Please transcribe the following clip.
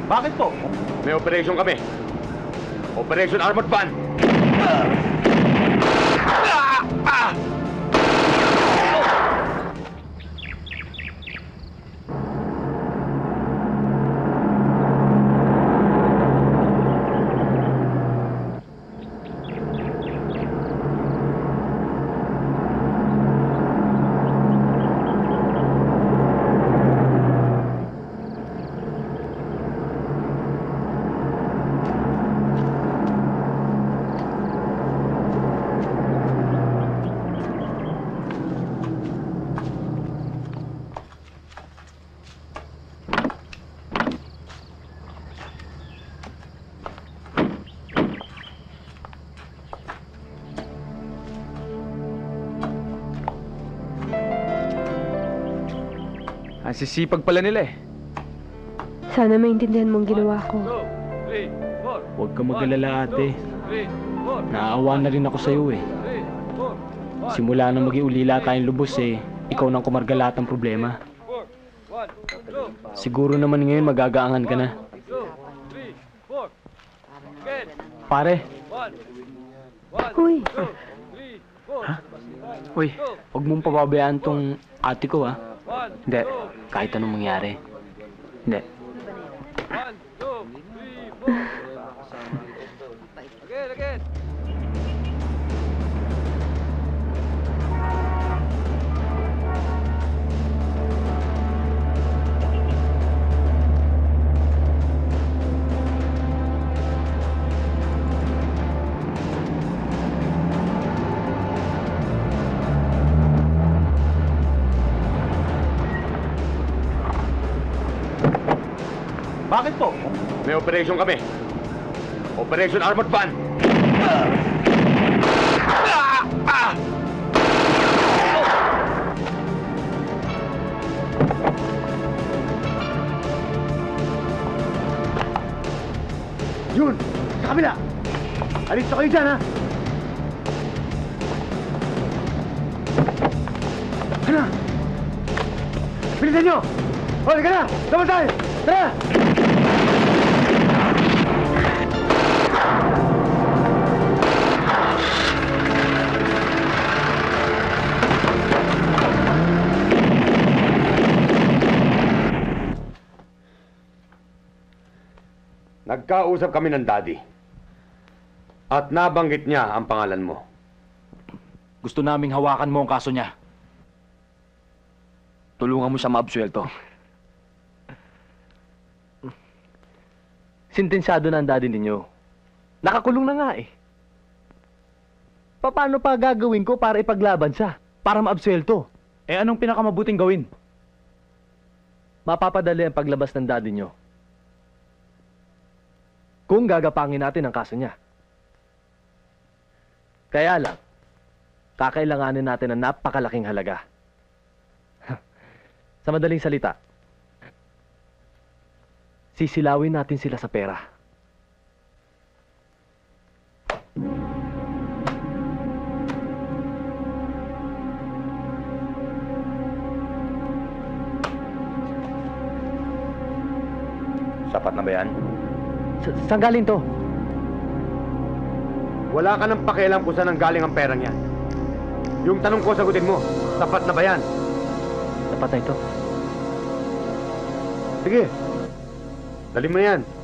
Bakit po? May operation kami. Operation Armored Van. Ang sisipag pala nila eh. Sana maintindihan mong ginawa ko. Huwag ka mag-alala, ate. Naawa na rin ako sa'yo eh. Simula nang maging ulila tayong lubos eh, ikaw nang kumarga lahat ng problema. Siguro naman ngayon magagaangan ka na. Pare. Uy, Ha? Uy, huwag mong pababayaan tong ate ko, ha? Hindi, kahit anong mangyari. Hindi. Bakit po? May operation kami. Operation Armored Van. Yun! Sa kabila! Alis na kayo dyan, ha? Hala! Bilisan nyo! O, halika na! Sama tayo! Tara! Nagkausap kami ng daddy. At nabanggit niya ang pangalan mo. Gusto naming hawakan mo ang kaso niya. Tulungan mo siya maabsuelto. Sintensyado na ang daddy ninyo. Nakakulong na nga eh. Paano pa gagawin ko para ipaglaban siya? Para maabsuelto? Eh anong pinakamabuting gawin? Mapapadali ang paglabas ng daddy nyo. Kung gagapangin natin ang kaso niya. Kaya lang, kakailanganin natin ng napakalaking halaga. Sa madaling salita, sisilawin natin sila sa pera. Sapat na ba yan? Saan galing to? Wala ka nang pakialam kung saan ang galing ang perang yan. Yung tanong ko, sagutin mo. Sapat na ba yan? Sapat na ito. Sige. Dali mo na yan.